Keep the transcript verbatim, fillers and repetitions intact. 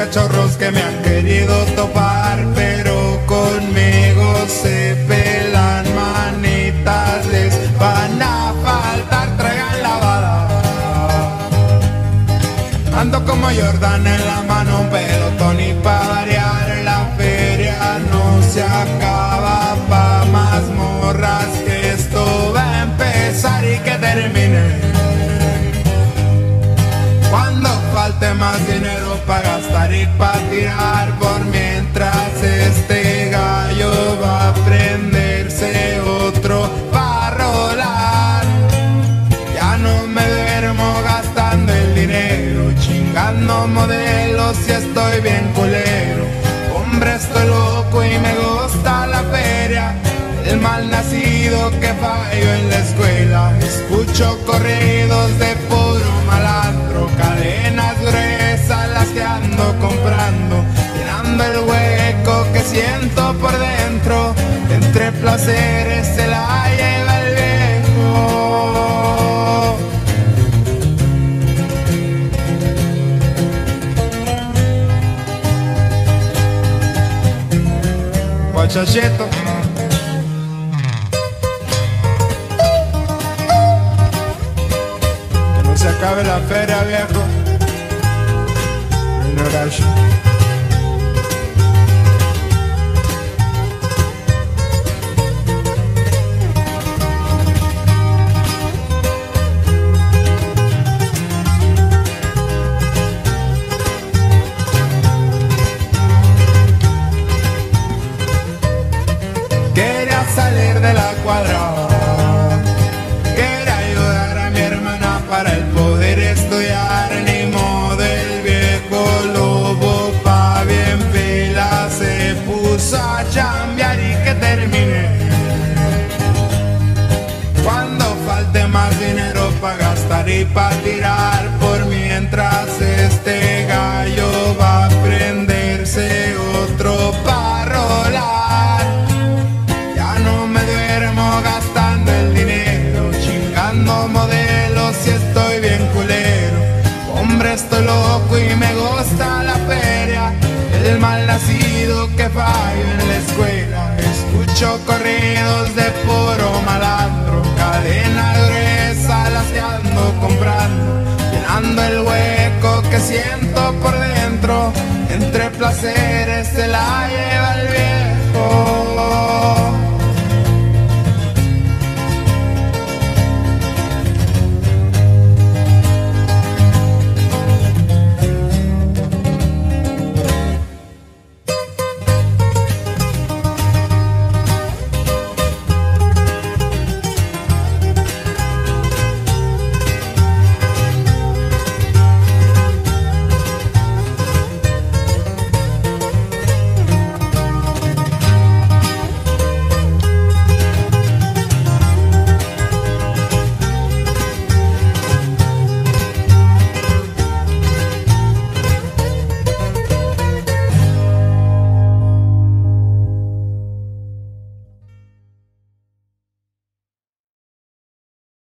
cachorros que me han querido topar, pero conmigo se pelan, manitas les van a faltar, traigan lavada. Ando como Jordan en la mano, un pelotón y pa' variar la feria no se acaba, pa' más morras que esto va a empezar y que termine. Cuando falte más dinero pa' gastar y pa' tirar, por mientras este gallo va a prenderse otro pa' rolar. Ya no me duermo gastando el dinero, chingando modelos y estoy bien culero. Hombre, estoy loco y me gusta la feria, el mal nacido que fallo en la escuela. Escucho corridos de puro malandro, cadenas gruesas las que ando comprando, llenando el hueco que siento por dentro. Entre placeres se la lleva el viejo. Guachachito. Se acabe la feria, viejo. El horario. Quería salir de la cuadra, quería ayudar a mi hermana para el poder estudiar. Ni modo, el viejo lobo pa' bien pila se puso a chambear y que termine. Cuando falte más dinero pa' gastar y pa' tirar, por mientras este gallo va a prenderse otro pa' rolar. Ya no me duermo gastando el dinero, chingando modelos y estoy bien culero. Hombre, estoy loco y me gusta la feria, el mal nacido que fallo en la escuela. Escucho corridos de puro malandro, cadenas gruesas las que ando comprando, llenando el hueco que siento por dentro. Entre placeres se la lleva el